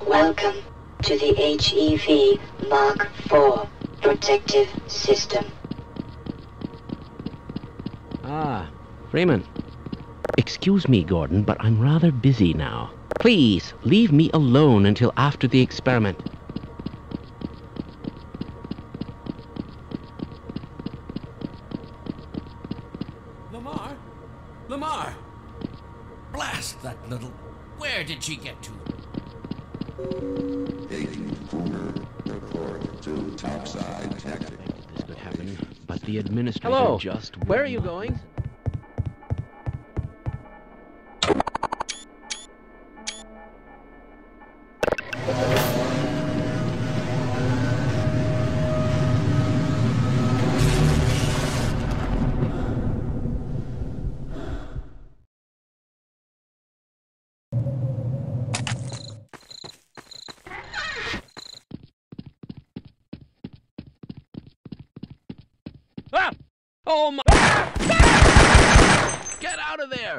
Welcome to the HEV Mark IV protective system. Ah, Freeman. Excuse me, Gordon, but I'm rather busy now. Please, leave me alone until after the experiment. Lamar! Blast that little... Where did she get to? Agent Cooper, report to topside detective. This could happen, but the administrator just... Where are you going? Ah! Oh my... Get out of there!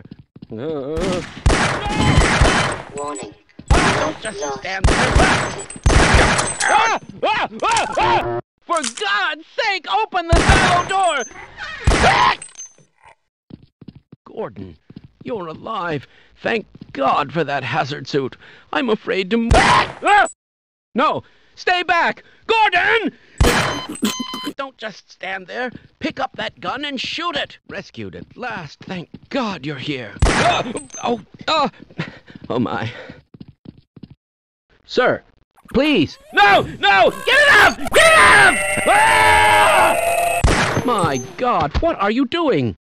Warning. Don't just stand there. For God's sake, open the silo door! Gordon, you're alive. Thank God for that hazard suit. I'm afraid to... No! Stay back! Gordon! Don't just stand there. Pick up that gun and shoot it. Rescued at last. Thank God you're here. Oh my. Sir, please. No! No! Get it out! Get it out! Ah! My God, what are you doing?